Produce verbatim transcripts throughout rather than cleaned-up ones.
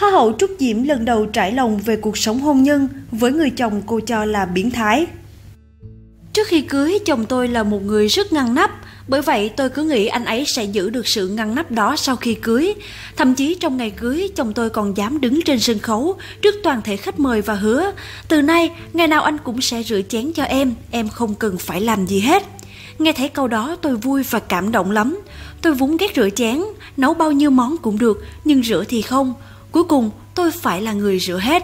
Hoa hậu Trúc Diễm lần đầu trải lòng về cuộc sống hôn nhân với người chồng cô cho là biến thái. Trước khi cưới, chồng tôi là một người rất ngăn nắp, bởi vậy tôi cứ nghĩ anh ấy sẽ giữ được sự ngăn nắp đó sau khi cưới. Thậm chí trong ngày cưới, chồng tôi còn dám đứng trên sân khấu trước toàn thể khách mời và hứa: từ nay, ngày nào anh cũng sẽ rửa chén cho em, em không cần phải làm gì hết. Nghe thấy câu đó tôi vui và cảm động lắm. Tôi vốn ghét rửa chén, nấu bao nhiêu món cũng được, nhưng rửa thì không. Cuối cùng tôi phải là người rửa hết.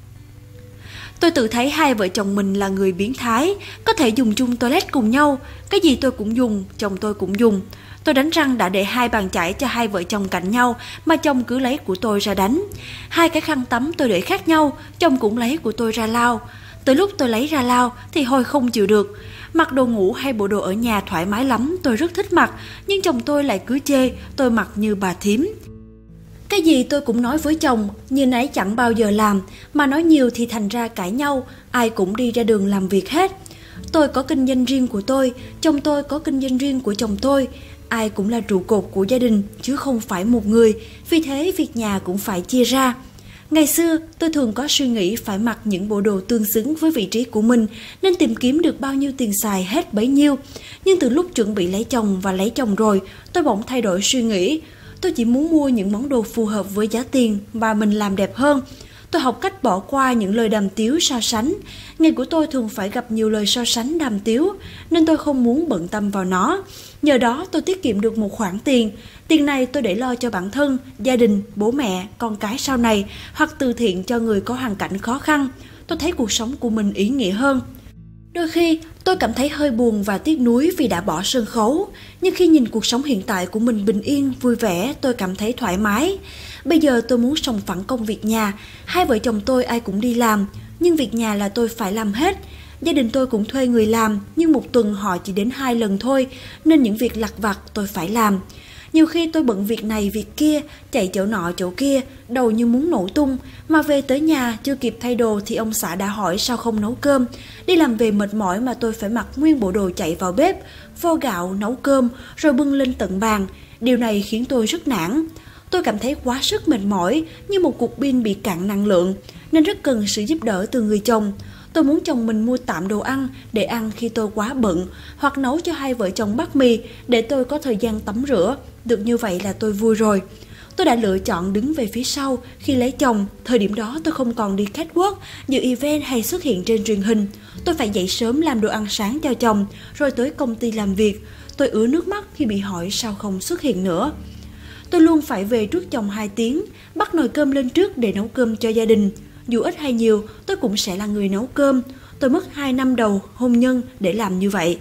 Tôi tự thấy hai vợ chồng mình là người biến thái, có thể dùng chung toilet cùng nhau, cái gì tôi cũng dùng, chồng tôi cũng dùng. Tôi đánh răng đã để hai bàn chải cho hai vợ chồng cạnh nhau, mà chồng cứ lấy của tôi ra đánh. Hai cái khăn tắm tôi để khác nhau, chồng cũng lấy của tôi ra lau. Từ lúc tôi lấy ra lau thì hồi không chịu được. Mặc đồ ngủ hay bộ đồ ở nhà thoải mái lắm, tôi rất thích mặc, nhưng chồng tôi lại cứ chê tôi mặc như bà thím. Cái gì tôi cũng nói với chồng, như nấy chẳng bao giờ làm, mà nói nhiều thì thành ra cãi nhau, ai cũng đi ra đường làm việc hết. Tôi có kinh doanh riêng của tôi, chồng tôi có kinh doanh riêng của chồng tôi. Ai cũng là trụ cột của gia đình, chứ không phải một người, vì thế việc nhà cũng phải chia ra. Ngày xưa, tôi thường có suy nghĩ phải mặc những bộ đồ tương xứng với vị trí của mình, nên tìm kiếm được bao nhiêu tiền xài hết bấy nhiêu. Nhưng từ lúc chuẩn bị lấy chồng và lấy chồng rồi, tôi bỗng thay đổi suy nghĩ. Tôi chỉ muốn mua những món đồ phù hợp với giá tiền và mình làm đẹp hơn. Tôi học cách bỏ qua những lời đàm tiếu so sánh. Nghề của tôi thường phải gặp nhiều lời so sánh đàm tiếu, nên tôi không muốn bận tâm vào nó. Nhờ đó tôi tiết kiệm được một khoản tiền. Tiền này tôi để lo cho bản thân, gia đình, bố mẹ, con cái sau này, hoặc từ thiện cho người có hoàn cảnh khó khăn. Tôi thấy cuộc sống của mình ý nghĩa hơn. Đôi khi tôi cảm thấy hơi buồn và tiếc nuối vì đã bỏ sân khấu, nhưng khi nhìn cuộc sống hiện tại của mình bình yên, vui vẻ, tôi cảm thấy thoải mái. Bây giờ tôi muốn sòng phẳng công việc nhà, hai vợ chồng tôi ai cũng đi làm, nhưng việc nhà là tôi phải làm hết. Gia đình tôi cũng thuê người làm, nhưng một tuần họ chỉ đến hai lần thôi, nên những việc lặt vặt tôi phải làm. Nhiều khi tôi bận việc này việc kia, chạy chỗ nọ chỗ kia, đầu như muốn nổ tung, mà về tới nhà chưa kịp thay đồ thì ông xã đã hỏi sao không nấu cơm. Đi làm về mệt mỏi mà tôi phải mặc nguyên bộ đồ chạy vào bếp, vo gạo, nấu cơm, rồi bưng lên tận bàn. Điều này khiến tôi rất nản. Tôi cảm thấy quá sức mệt mỏi, như một cục pin bị cạn năng lượng, nên rất cần sự giúp đỡ từ người chồng. Tôi muốn chồng mình mua tạm đồ ăn để ăn khi tôi quá bận, hoặc nấu cho hai vợ chồng bát mì để tôi có thời gian tắm rửa. Được như vậy là tôi vui rồi. Tôi đã lựa chọn đứng về phía sau khi lấy chồng. Thời điểm đó tôi không còn đi catwalk, dự event hay xuất hiện trên truyền hình. Tôi phải dậy sớm làm đồ ăn sáng cho chồng, rồi tới công ty làm việc. Tôi ứa nước mắt khi bị hỏi sao không xuất hiện nữa. Tôi luôn phải về trước chồng hai tiếng, bắt nồi cơm lên trước để nấu cơm cho gia đình. Dù ít hay nhiều, tôi cũng sẽ là người nấu cơm. Tôi mất hai năm đầu hôn nhân để làm như vậy.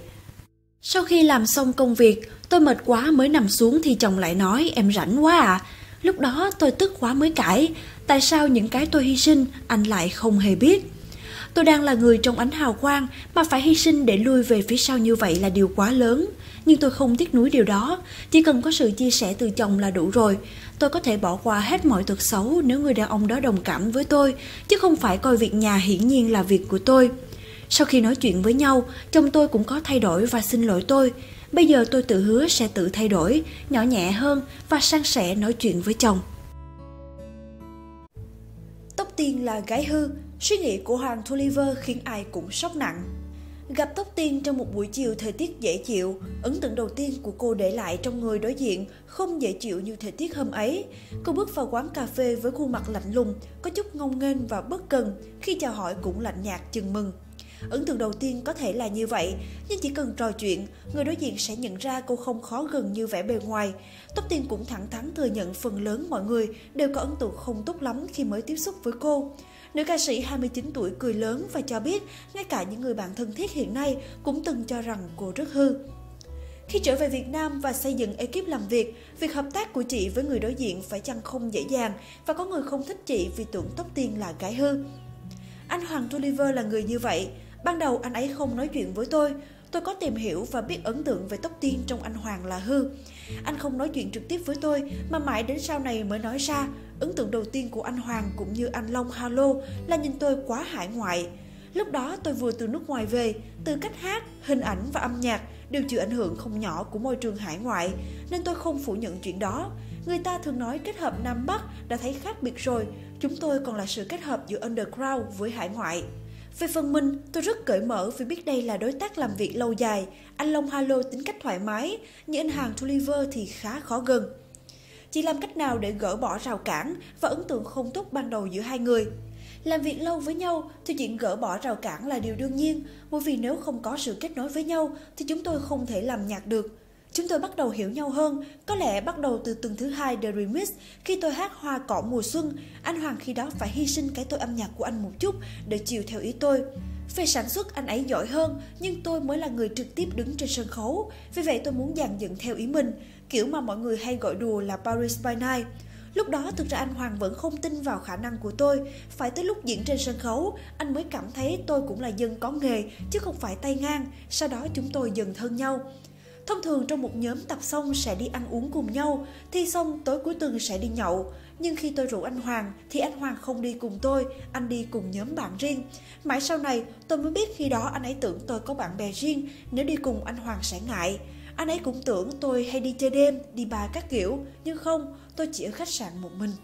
Sau khi làm xong công việc, tôi mệt quá mới nằm xuống thì chồng lại nói em rảnh quá à. Lúc đó tôi tức quá mới cãi. Tại sao những cái tôi hy sinh anh lại không hề biết? Tôi đang là người trong ánh hào quang mà phải hy sinh để lui về phía sau như vậy là điều quá lớn. Nhưng tôi không tiếc nuối điều đó. Chỉ cần có sự chia sẻ từ chồng là đủ rồi. Tôi có thể bỏ qua hết mọi tật xấu nếu người đàn ông đó đồng cảm với tôi, chứ không phải coi việc nhà hiển nhiên là việc của tôi. Sau khi nói chuyện với nhau, chồng tôi cũng có thay đổi và xin lỗi tôi. Bây giờ tôi tự hứa sẽ tự thay đổi, nhỏ nhẹ hơn và san sẻ nói chuyện với chồng. Tóc Tiên là gái hư, suy nghĩ của Hoàng Thu Liver khiến ai cũng sốc nặng. Gặp Tóc Tiên trong một buổi chiều thời tiết dễ chịu, ấn tượng đầu tiên của cô để lại trong người đối diện không dễ chịu như thời tiết hôm ấy. Cô bước vào quán cà phê với khuôn mặt lạnh lùng, có chút ngông nghênh và bất cần, khi chào hỏi cũng lạnh nhạt chừng mừng. Ấn tượng đầu tiên có thể là như vậy, nhưng chỉ cần trò chuyện, người đối diện sẽ nhận ra cô không khó gần như vẻ bề ngoài. Tóc Tiên cũng thẳng thắn thừa nhận phần lớn mọi người đều có ấn tượng không tốt lắm khi mới tiếp xúc với cô. Nữ ca sĩ hai mươi chín tuổi cười lớn và cho biết ngay cả những người bạn thân thiết hiện nay cũng từng cho rằng cô rất hư. Khi trở về Việt Nam và xây dựng ekip làm việc, việc hợp tác của chị với người đối diện phải chăng không dễ dàng và có người không thích chị vì tưởng Tóc Tiên là gái hư. Anh Hoàng Thu Liver là người như vậy. Ban đầu anh ấy không nói chuyện với tôi. Tôi có tìm hiểu và biết ấn tượng về Tóc Tiên trong anh Hoàng là hư. Anh không nói chuyện trực tiếp với tôi mà mãi đến sau này mới nói ra. Ấn tượng đầu tiên của anh Hoàng cũng như anh Long Halo là nhìn tôi quá hải ngoại. Lúc đó tôi vừa từ nước ngoài về, từ cách hát, hình ảnh và âm nhạc đều chịu ảnh hưởng không nhỏ của môi trường hải ngoại, nên tôi không phủ nhận chuyện đó. Người ta thường nói kết hợp Nam Bắc đã thấy khác biệt rồi, Chúng tôi còn là sự kết hợp giữa underground với hải ngoại. Về phần mình, tôi rất cởi mở vì biết đây là đối tác làm việc lâu dài. Anh Long Halo tính cách thoải mái, nhưng anh Hàng Tulliver thì khá khó gần. Chỉ làm cách nào để gỡ bỏ rào cản và ấn tượng không tốt ban đầu giữa hai người. Làm việc lâu với nhau thì chuyện gỡ bỏ rào cản là điều đương nhiên, bởi vì nếu không có sự kết nối với nhau thì chúng tôi không thể làm nhạc được. Chúng tôi bắt đầu hiểu nhau hơn, có lẽ bắt đầu từ tuần thứ hai The Remix, khi tôi hát Hoa Cỏ Mùa Xuân, anh Hoàng khi đó phải hy sinh cái tôi âm nhạc của anh một chút để chiều theo ý tôi. Về sản xuất anh ấy giỏi hơn, nhưng tôi mới là người trực tiếp đứng trên sân khấu, vì vậy tôi muốn dàn dựng theo ý mình, kiểu mà mọi người hay gọi đùa là Paris by Night. Lúc đó thực ra anh Hoàng vẫn không tin vào khả năng của tôi, phải tới lúc diễn trên sân khấu, anh mới cảm thấy tôi cũng là dân có nghề, chứ không phải tay ngang, sau đó chúng tôi dần thân nhau. Thông thường trong một nhóm tập xong sẽ đi ăn uống cùng nhau, thi xong tối cuối tuần sẽ đi nhậu. Nhưng khi tôi rủ anh Hoàng thì anh Hoàng không đi cùng tôi, anh đi cùng nhóm bạn riêng. Mãi sau này tôi mới biết khi đó anh ấy tưởng tôi có bạn bè riêng, nếu đi cùng anh Hoàng sẽ ngại. Anh ấy cũng tưởng tôi hay đi chơi đêm, đi bar các kiểu, nhưng không, tôi chỉ ở khách sạn một mình.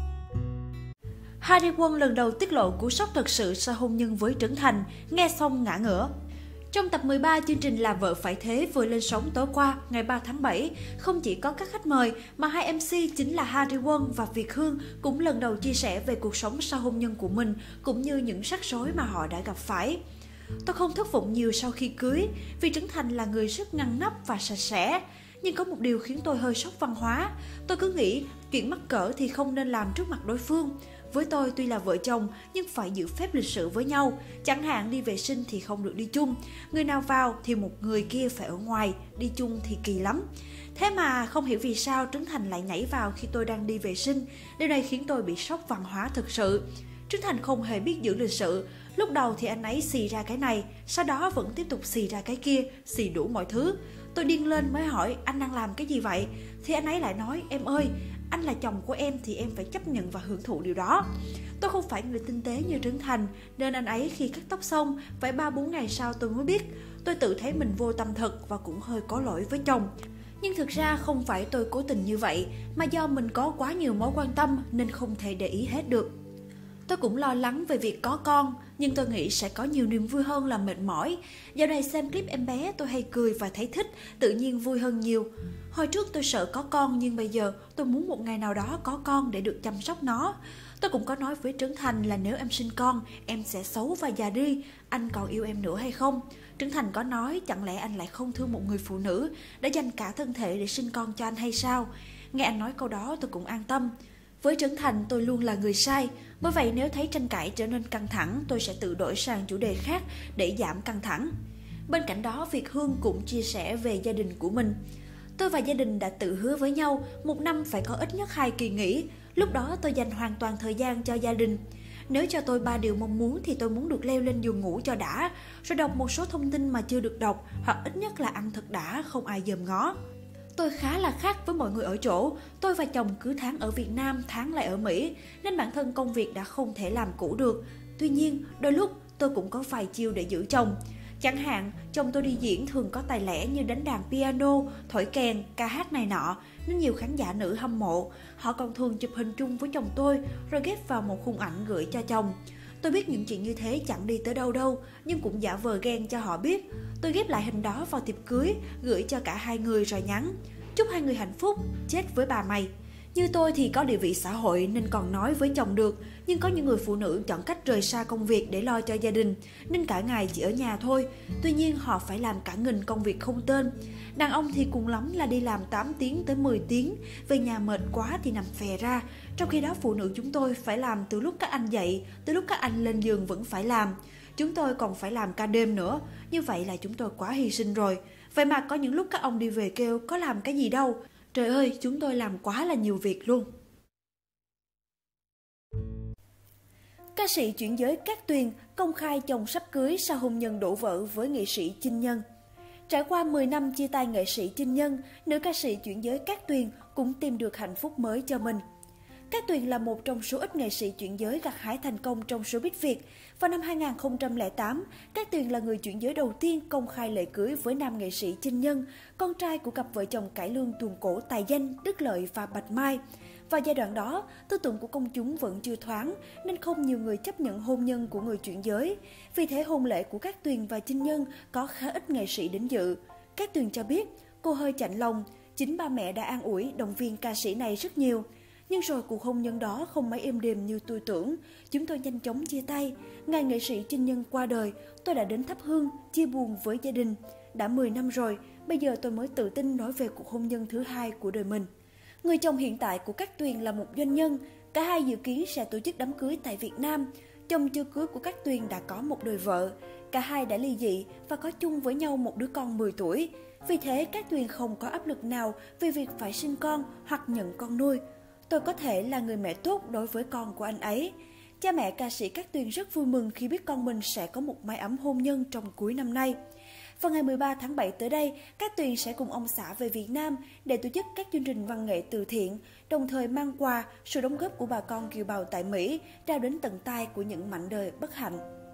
Hardy Won lần đầu tiết lộ cú sốc thật sự sau hôn nhân với Trấn Thành, nghe xong ngã ngửa. Trong tập mười ba, chương trình Là Vợ Phải Thế vừa lên sóng tối qua, ngày ba tháng bảy, không chỉ có các khách mời mà hai em xê chính là Hardy Won và Việt Hương cũng lần đầu chia sẻ về cuộc sống sau hôn nhân của mình, cũng như những rắc rối mà họ đã gặp phải. Tôi không thất vọng nhiều sau khi cưới, vì Trấn Thành là người rất ngăn nắp và sạch sẽ. Nhưng có một điều khiến tôi hơi sốc văn hóa. Tôi cứ nghĩ chuyện mắc cỡ thì không nên làm trước mặt đối phương. Với tôi tuy là vợ chồng nhưng phải giữ phép lịch sự với nhau. Chẳng hạn đi vệ sinh thì không được đi chung. Người nào vào thì một người kia phải ở ngoài, đi chung thì kỳ lắm. Thế mà không hiểu vì sao Trấn Thành lại nhảy vào khi tôi đang đi vệ sinh. Điều này khiến tôi bị sốc văn hóa thực sự. Trấn Thành không hề biết giữ lịch sự. Lúc đầu thì anh ấy xì ra cái này, sau đó vẫn tiếp tục xì ra cái kia, xì đủ mọi thứ. Tôi điên lên mới hỏi anh đang làm cái gì vậy? Thì anh ấy lại nói, em ơi, anh là chồng của em thì em phải chấp nhận và hưởng thụ điều đó. Tôi không phải người tinh tế như Trấn Thành, nên anh ấy khi cắt tóc xong, phải ba bốn ngày sau tôi mới biết. Tôi tự thấy mình vô tâm thật và cũng hơi có lỗi với chồng. Nhưng thực ra không phải tôi cố tình như vậy, mà do mình có quá nhiều mối quan tâm nên không thể để ý hết được. Tôi cũng lo lắng về việc có con, nhưng tôi nghĩ sẽ có nhiều niềm vui hơn là mệt mỏi. Dạo này xem clip em bé tôi hay cười và thấy thích, tự nhiên vui hơn nhiều. Hồi trước tôi sợ có con, nhưng bây giờ tôi muốn một ngày nào đó có con để được chăm sóc nó. Tôi cũng có nói với Trấn Thành là nếu em sinh con, em sẽ xấu và già đi, anh còn yêu em nữa hay không? Trấn Thành có nói chẳng lẽ anh lại không thương một người phụ nữ đã dành cả thân thể để sinh con cho anh hay sao? Nghe anh nói câu đó tôi cũng an tâm. Với Trấn Thành tôi luôn là người sai, bởi vậy nếu thấy tranh cãi trở nên căng thẳng tôi sẽ tự đổi sang chủ đề khác để giảm căng thẳng. Bên cạnh đó Việt Hương cũng chia sẻ về gia đình của mình. Tôi và gia đình đã tự hứa với nhau một năm phải có ít nhất hai kỳ nghỉ, lúc đó tôi dành hoàn toàn thời gian cho gia đình. Nếu cho tôi ba điều mong muốn thì tôi muốn được leo lên giường ngủ cho đã, rồi đọc một số thông tin mà chưa được đọc, hoặc ít nhất là ăn thật đã, không ai dòm ngó. Tôi khá là khác với mọi người ở chỗ, tôi và chồng cứ tháng ở Việt Nam, tháng lại ở Mỹ, nên bản thân công việc đã không thể làm cũ được. Tuy nhiên, đôi lúc tôi cũng có vài chiêu để giữ chồng. Chẳng hạn, chồng tôi đi diễn thường có tài lẻ như đánh đàn piano, thổi kèn, ca hát này nọ, nên nhiều khán giả nữ hâm mộ. Họ còn thường chụp hình chung với chồng tôi, rồi ghép vào một khung ảnh gửi cho chồng. Tôi biết những chuyện như thế chẳng đi tới đâu đâu, nhưng cũng giả vờ ghen cho họ biết. Tôi ghép lại hình đó vào thiệp cưới, gửi cho cả hai người rồi nhắn: chúc hai người hạnh phúc, chết với bà mày. Như tôi thì có địa vị xã hội nên còn nói với chồng được, nhưng có những người phụ nữ chọn cách rời xa công việc để lo cho gia đình, nên cả ngày chỉ ở nhà thôi. Tuy nhiên họ phải làm cả nghìn công việc không tên. Đàn ông thì cùng lắm là đi làm tám tiếng tới mười tiếng, về nhà mệt quá thì nằm phè ra. Trong khi đó phụ nữ chúng tôi phải làm từ lúc các anh dậy, tới lúc các anh lên giường vẫn phải làm. Chúng tôi còn phải làm ca đêm nữa, như vậy là chúng tôi quá hy sinh rồi. Vậy mà có những lúc các ông đi về kêu có làm cái gì đâu. Trời ơi, chúng tôi làm quá là nhiều việc luôn. Ca sĩ chuyển giới Cát Tuyền công khai chồng sắp cưới sau hôn nhân đổ vỡ với nghệ sĩ Chinh Nhân. Trải qua mười năm chia tay nghệ sĩ Chinh Nhân, nữ ca sĩ chuyển giới Cát Tuyền cũng tìm được hạnh phúc mới cho mình. Cát Tuyền là một trong số ít nghệ sĩ chuyển giới gặt hái thành công trong showbiz Việt. Vào năm hai nghìn không trăm lẻ tám, Cát Tuyền là người chuyển giới đầu tiên công khai lễ cưới với nam nghệ sĩ Chinh Nhân, con trai của cặp vợ chồng cải lương tuồng cổ tài danh Đức Lợi và Bạch Mai. Vào giai đoạn đó, tư tưởng của công chúng vẫn chưa thoáng nên không nhiều người chấp nhận hôn nhân của người chuyển giới. Vì thế hôn lễ của Cát Tuyền và Chinh Nhân có khá ít nghệ sĩ đến dự. Cát Tuyền cho biết cô hơi chạnh lòng, chính ba mẹ đã an ủi, động viên ca sĩ này rất nhiều. Nhưng rồi cuộc hôn nhân đó không mấy êm đềm như tôi tưởng, chúng tôi nhanh chóng chia tay. Ngày nghệ sĩ Chinh Nhân qua đời, tôi đã đến thắp hương, chia buồn với gia đình. Đã mười năm rồi, bây giờ tôi mới tự tin nói về cuộc hôn nhân thứ hai của đời mình. Người chồng hiện tại của Cát Tuyền là một doanh nhân, cả hai dự kiến sẽ tổ chức đám cưới tại Việt Nam. Chồng chưa cưới của Cát Tuyền đã có một đời vợ, cả hai đã ly dị và có chung với nhau một đứa con mười tuổi. Vì thế Cát Tuyền không có áp lực nào về việc phải sinh con hoặc nhận con nuôi. Tôi có thể là người mẹ tốt đối với con của anh ấy. Cha mẹ ca sĩ Cát Tuyền rất vui mừng khi biết con mình sẽ có một mái ấm hôn nhân trong cuối năm nay. Vào ngày mười ba tháng bảy tới đây, Cát Tuyền sẽ cùng ông xã về Việt Nam để tổ chức các chương trình văn nghệ từ thiện, đồng thời mang quà, sự đóng góp của bà con kiều bào tại Mỹ trao đến tận tay của những mảnh đời bất hạnh.